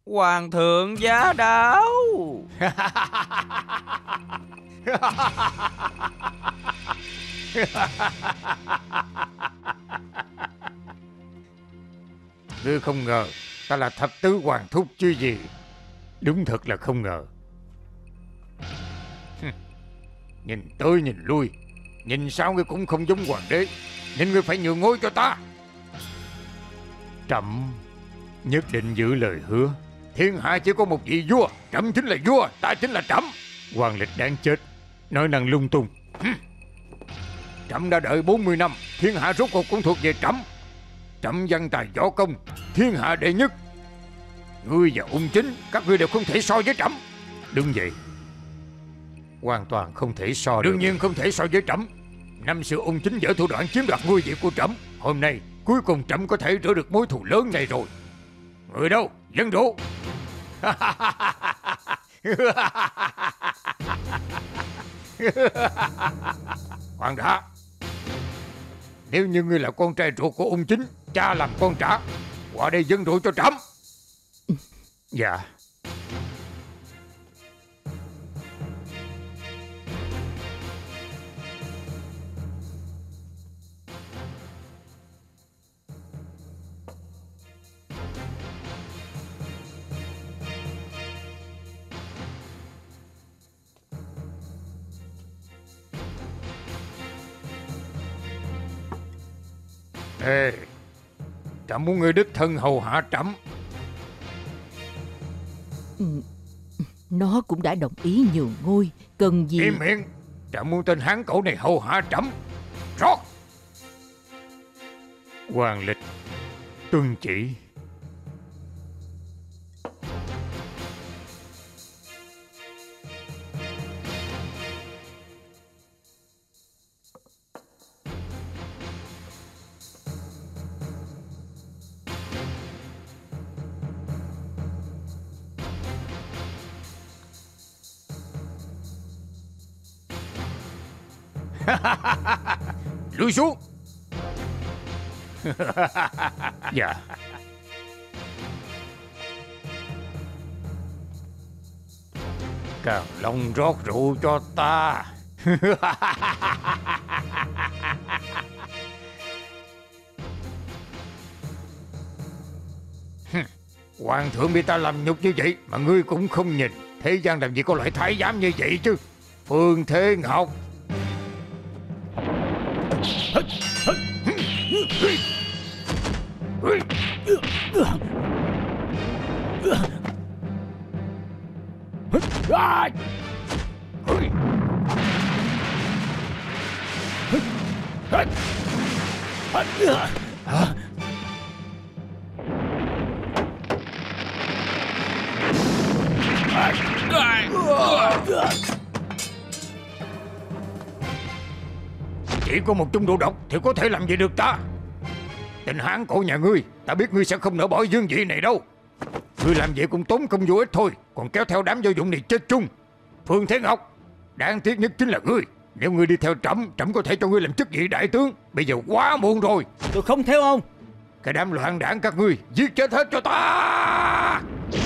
Hoàng thượng giá đáo. Ngươi không ngờ ta là thập tứ hoàng thúc chứ gì. Đúng thật là không ngờ. Nhìn tới nhìn lui, nhìn sao ngươi cũng không giống hoàng đế, nên ngươi phải nhường ngôi cho ta. Trẫm nhất định giữ lời hứa. Thiên hạ chỉ có một vị vua, trẫm chính là vua, ta chính là trẫm. Hoàng lịch đáng chết, nói năng lung tung. Trẫm đã đợi 40 năm, thiên hạ rốt cuộc cũng thuộc về trẫm. Trẫm văn tài võ công, thiên hạ đệ nhất. Ngươi và Ung Chính, các ngươi đều không thể so với trẫm. Đúng vậy, hoàn toàn không thể so được. Đương nhiên không thể so với trẫm. Năm xưa Ung Chính dở thủ đoạn chiếm đoạt ngôi vị của trẫm. Hôm nay cuối cùng trẫm có thể rửa được mối thù lớn này rồi. Người đâu? Dân đỗ. Hoàng đã, nếu như ngươi là con trai ruột của Ung Chính, cha làm con trả, qua đây dân rượu cho trẫm. Dạ. Ê, trẫm muốn ngươi đích thân hầu hạ trẫm. Nó cũng đã đồng ý nhường ngôi, cần gì. Im miệng. Trẫm muốn tên hán cẩu này hầu hạ trẫm. Rót. Hoàng lịch tuân chỉ. Lùi xuống. Dạ. Càng Long rót rượu cho ta. Hoàng thượng bị ta làm nhục như vậy mà ngươi cũng không nhìn. Thế gian làm gì có loại thái giám như vậy chứ. Phương Thế Ngọc. Chỉ có một chung độ độc thì có thể làm gì được ta. Tên hán cổ nhà ngươi, ta biết ngươi sẽ không nỡ bỏ dương vị này đâu. Ngươi làm vậy cũng tốn công vô ích thôi, còn kéo theo đám vô dụng này chết chung. Phương Thế Ngọc, đáng tiếc nhất chính là ngươi. Nếu ngươi đi theo trẫm, trẫm có thể cho ngươi làm chức vị đại tướng. Bây giờ quá muộn rồi. Tôi không theo ông. Cái đám loạn đảng các ngươi, giết chết hết cho ta.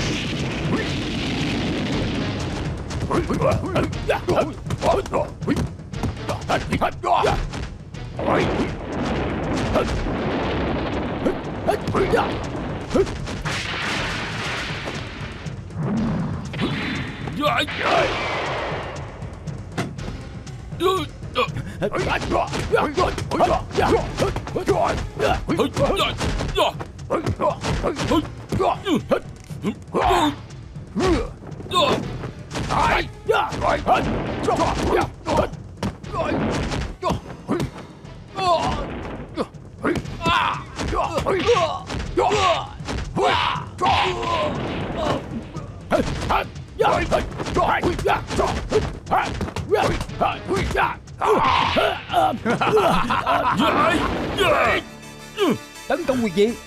Tấn công quyền vị.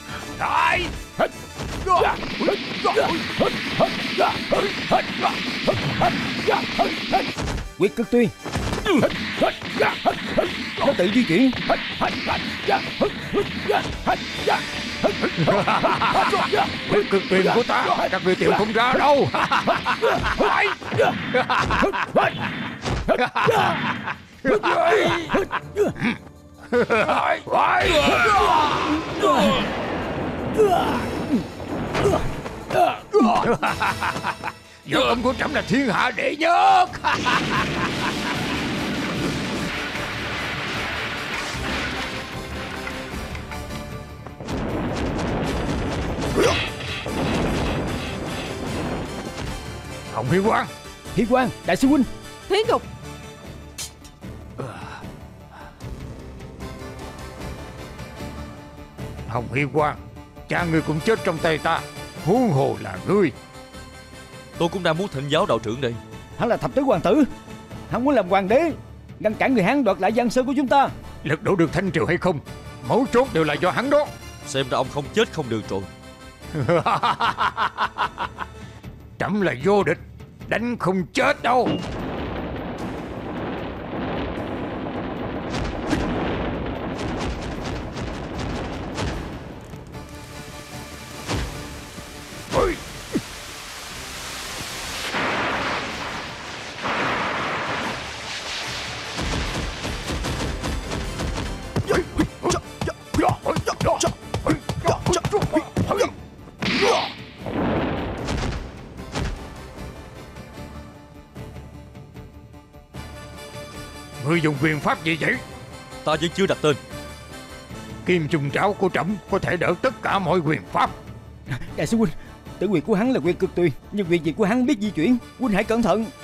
Quyết Cực Tuyên. Nó tự di chuyển. Quyết cực quyền của ta, các người tìm không ra đâu. Võ công của trẫm là thiên hạ đệ nhất. Hồng Hiên Quang. Hiên Quang, đại sư huynh. Thiến Thục. Hồng Hiên Quang, cha ngươi cũng chết trong tay ta, huống hồ là ngươi. Tôi cũng đang muốn thỉnh giáo đạo trưởng đây. Hắn là thập tứ hoàng tử. Hắn muốn làm hoàng đế, ngăn cản người Hán đoạt lại Giang Sơn của chúng ta. Lật đổ được Thanh Triều hay không, mấu chốt đều là do hắn đó. Xem ra ông không chết không được rồi. Trẫm là vô địch, đánh không chết đâu. Ôi. Ngươi dùng quyền pháp gì vậy? Ta vẫn chưa đặt tên. Kim trùng trảo của trẫm có thể đỡ tất cả mọi quyền pháp. Đại sư huynh, tử quyền của hắn là quyền cực tùy, nhưng quyền gì của hắn biết di chuyển. Huynh hãy cẩn thận.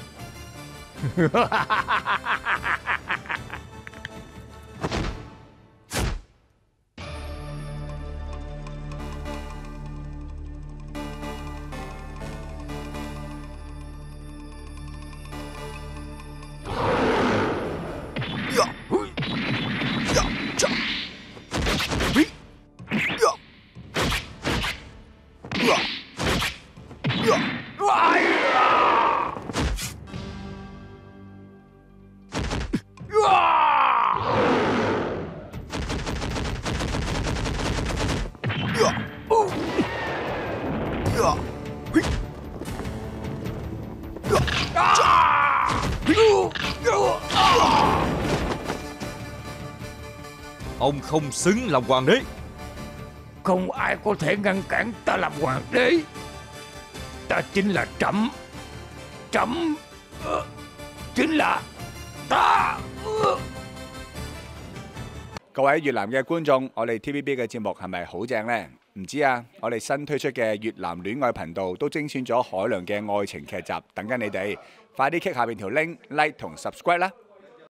Ông không xứng làm hoàng đế. Không ai có thể ngăn cản ta làm hoàng đế. Ta chính là trẫm. Trẫm chính là ta. 各位越南嘅觀眾，我哋 TVB 嘅節目係咪好正呢？唔知啊，我哋新推出嘅越南戀愛頻道都精選咗海量嘅愛情劇集，等緊你哋，快啲 click 下邊條 link like 同 subscribe 啦！